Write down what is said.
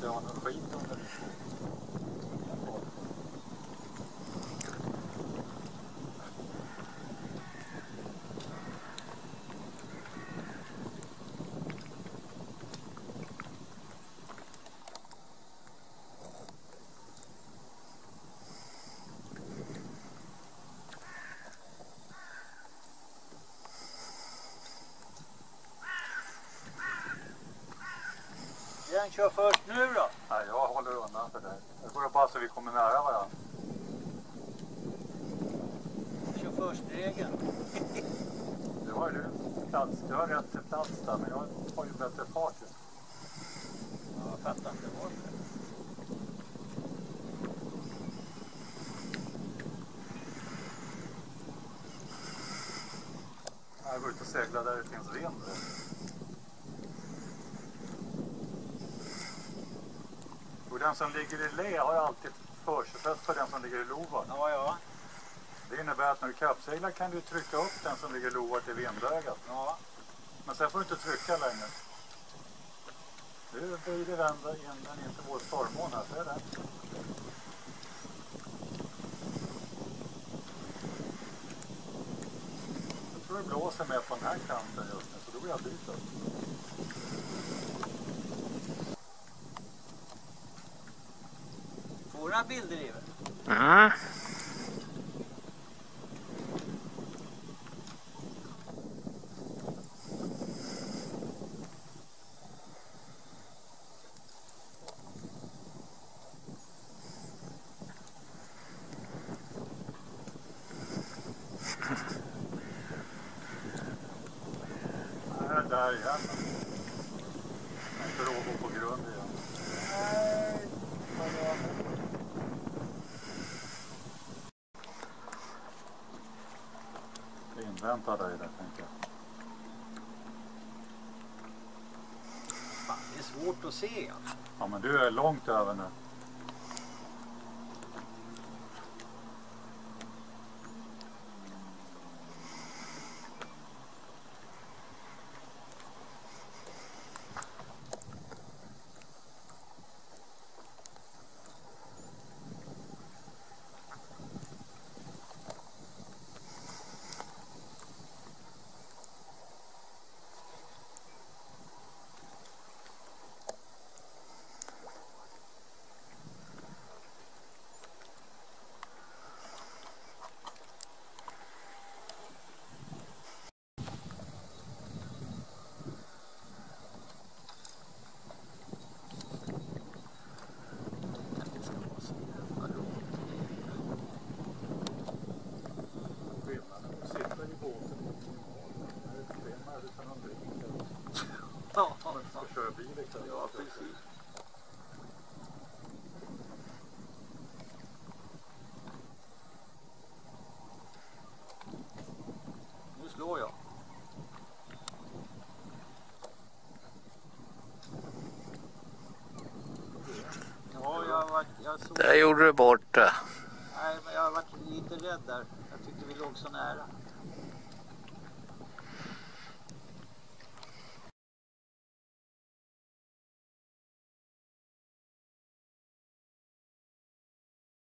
inte ha någon skit under det. Vem kör först nu då? Nej, jag håller undan för dig. Det går bara så vi kommer nära varandra. Kör först-regeln. Det var ju du plats. Du har rätt till plats där, men jag har ju bättre fart. Ja, jag fattar inte varför. Jag går ut och seglar där det finns vind. Och den som ligger i lä har ju alltid förköpsrätt för den som ligger i lovar. Ja, ja. Det innebär att när du kappseglar kan du trycka upp den som ligger i lovar till vindögat. Ja. Men sen får du inte trycka längre. Nu blir det vända innan inte vår förmån här, så är det. Jag tror det blåser med på den här kanten just nu, så då blir jag byta. Får du några bilder i väl? Ja. Där igen. Jag inte råd att gå på grund igen. Nej, vad bra. Jag inväntar dig där, tänker jag. Fan, det är svårt att se alltså. Ja, men du är långt över nu. Ja, Man ska köra bil liksom. ja, precis. Nu slår jag. Ja, jag såg... Där gjorde du bort det. Nej, men jag har varit lite rädd där. Jag tyckte vi låg så nära.